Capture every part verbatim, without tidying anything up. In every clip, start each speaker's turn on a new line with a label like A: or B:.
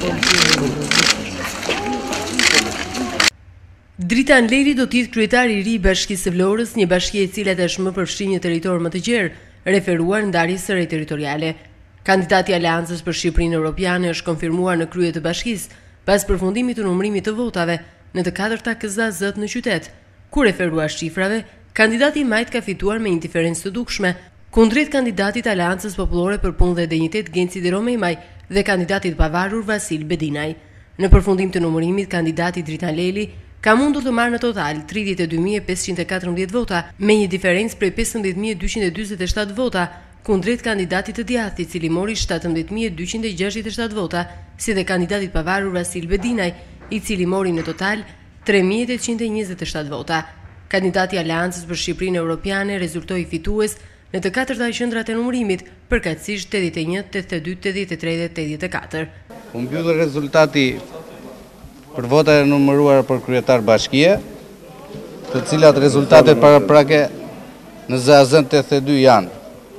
A: Dritan Leli do t'jetë kryetari i ri i Bashkisë së Vlorës, një bashki e cila tashmë përfshin një territor më të gjerë, referuar ndarjes së re territoriale. Kandidati i Aleancës për Shqipërinë Evropiane është konfirmuar në krye të bashkisë pas përfundimit të numërimit të votave në të katërta K Z A Z në qytet. Kur referuar shifrave, kandidati i majt ka fituar me një diferencë të dukshme kundrejt kandidatit të Aleancës Popullore për Punë dhe Dinjitet Genci Di Romemaj dhe kandidatit pavarur Vasil Bedinaj. Në përfundim të numërimit, kandidati Dritan Leli ka mundur të marrë në total tridhjetë e dy mijë e pesëqind e katërmbëdhjetë vota me një diferencë prej pesëmbëdhjetë mijë e dyqind e dyzet e shtatë vota kundrejt kandidatit të djathtë i cili mori shtatëmbëdhjetë mijë e dyqind e gjashtëdhjetë e shtatë vota, si dhe kandidatit pavarur Vasil Bedinaj i cili mori në total tre mijë e tetëqind e njëzet e shtatë vota. Kandidati i Aleancës për Shqipërinë Evropiane rezultoi fitues në të katërta qendrat e numërimit, përkatësisht tetëdhjetë e një, tetëdhjetë e dy, tetëdhjetë e tre dhe tetëdhjetë e katër.
B: U mbyll rezultati për votat e numëruara për kryetar bashkie, të cilat rezultatet paraprake në Z A Z tetëdhjetë e dy janë: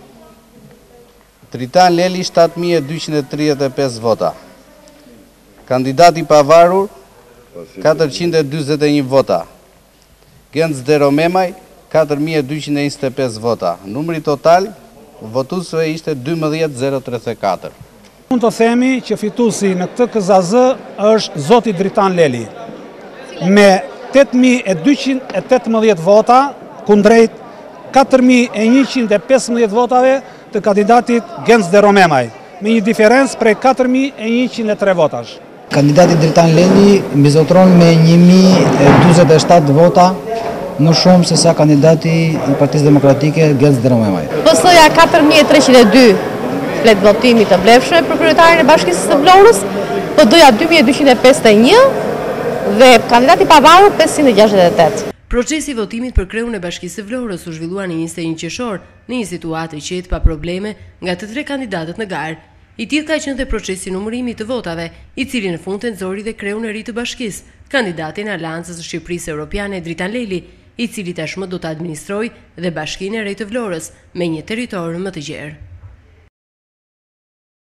B: Dritan Leli shtatë mijë e dyqind e tridhjetë e pesë vota, kandidati pavarur katërqind e dyzet e një vota, Genci Di Romemaj katër mijë e dyqind e njëzet e pesë vota. Numri total votuesve ishte dymbëdhjetë mijë e tridhjetë e katër.
C: Mund të themi që fituesi në këtë K Z A Z është zoti Dritan Leli me tetë mijë e dyqind e tetëmbëdhjetë vota kundrejt katër mijë e njëqind e pesëmbëdhjetë votave të kandidatit Genci Di Romemaj, me një diferencë prej katër mijë e njëqind e tre votash.
D: Kandidati Dritan Leli mbizotron me një mijë e dyzet e shtatë vota më shumë se sa kandidati i Partisë Demokratike Genci Di Romemaj.
E: P S-ja katër mijë e treqind e dy flet votimi të vlefshme për kryetarin e Bashkisë së Vlorës, P D-ja dy mijë e dyqind e pesëdhjetë e një dhe kandidati pavarur pesëqind e gjashtëdhjetë e tetë.
A: Procesi i votimit për kreun e Bashkisë së Vlorës u zhvillua në njëzet e një qershor në një situatë e qetë pa probleme nga të tre kandidatët në garë. I tillë ka qenë dhe procesi i numërimit të votave, i cili në fund tenxori dhe kreun e ri të bashkisë, kandidatin e Aleancës së Shqipërisë Evropiane Dritan Leli, i cili tashmë do të administrojë dhe Bashkinë e Re të Vlorës me një territor më të gjerë.